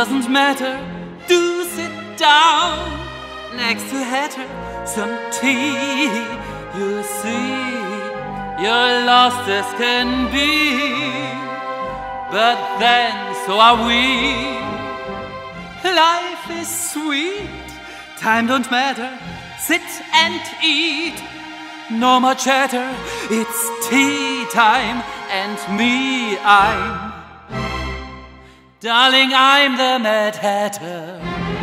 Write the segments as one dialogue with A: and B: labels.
A: doesn't matter, do sit down next to Hatter, some tea. You'll see you're lost as can be, but then so are we. Life is sweet, time don't matter, sit and eat. No more chatter, it's tea time, and me, darling, I'm the Mad Hatter.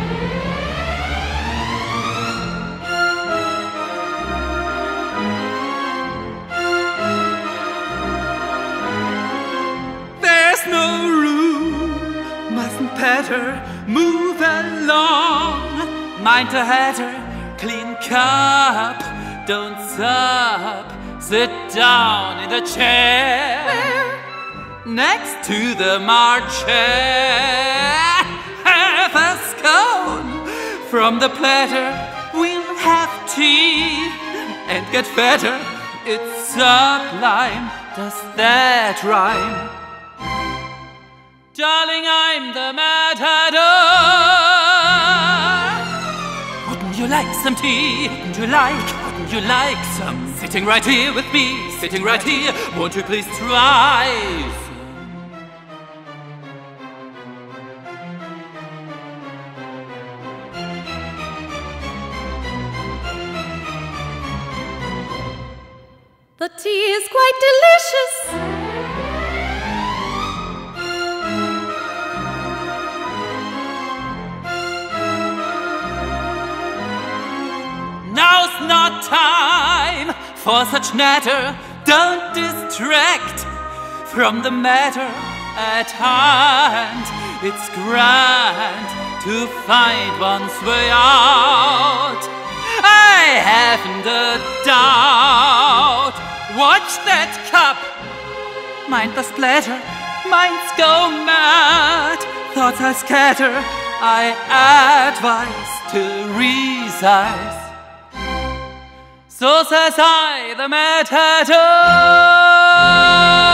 A: There's no room, mustn't patter, move along. Mind the Hatter, clean cup, don't sup, sit down in the chair next to the marcher. Have a scone from the platter, we'll have tea and get fatter. It's sublime, does that rhyme? Darling, I'm the Mad Hatter. Wouldn't you like some tea? Wouldn't you like some? Sitting right here with me, sitting right here. Won't you please try some?
B: The tea is quite delicious.
A: Now's not time for such natter. Don't distract from the matter at hand. It's grand to find one's way out. I haven't a doubt. Watch that cup, mind the splatter, minds go mad, thoughts I scatter, I advise to resize. So says I, the Mad Hatter.